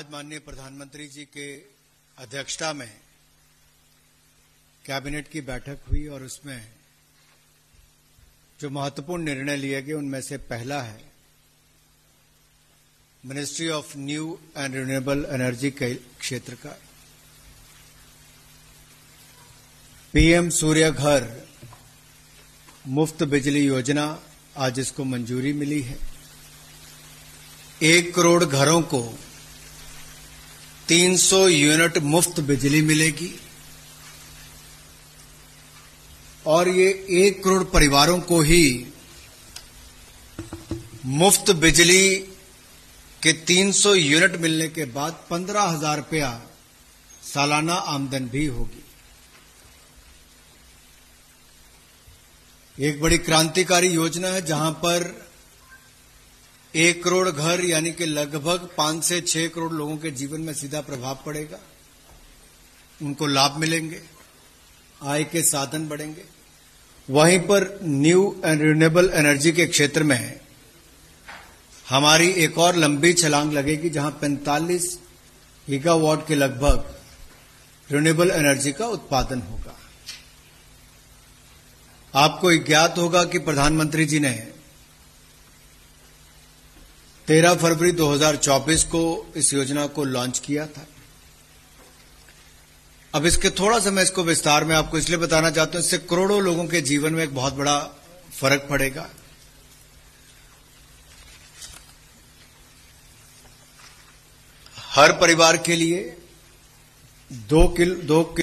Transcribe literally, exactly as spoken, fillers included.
आज माननीय प्रधानमंत्री जी के अध्यक्षता में कैबिनेट की बैठक हुई और उसमें जो महत्वपूर्ण निर्णय लिए गए उनमें से पहला है ministry of new and renewable energy के क्षेत्र का पीएम सूर्य घर मुफ्त बिजली योजना। आज इसको मंजूरी मिली है। एक करोड़ घरों को तीन सौ यूनिट मुफ्त बिजली मिलेगी और ये एक करोड़ परिवारों को ही मुफ्त बिजली के तीन सौ यूनिट मिलने के बाद पंद्रह हजार रुपया सालाना आमदन भी होगी। एक बड़ी क्रांतिकारी योजना है जहां पर एक करोड़ घर यानी कि लगभग पांच से छह करोड़ लोगों के जीवन में सीधा प्रभाव पड़ेगा, उनको लाभ मिलेंगे, आय के साधन बढ़ेंगे। वहीं पर न्यू एंड रिन्यूएबल एनर्जी के क्षेत्र में हमारी एक और लंबी छलांग लगेगी जहां पैंतालीस गीगावाट के लगभग रिन्यूएबल एनर्जी का उत्पादन होगा। आपको ज्ञात होगा कि प्रधानमंत्री जी ने तेरह फरवरी दो हज़ार चौबीस को इस योजना को लॉन्च किया था। अब इसके थोड़ा सा मैं इसको विस्तार में आपको इसलिए बताना चाहता हूं, इससे करोड़ों लोगों के जीवन में एक बहुत बड़ा फर्क पड़ेगा। हर परिवार के लिए दो किलो दो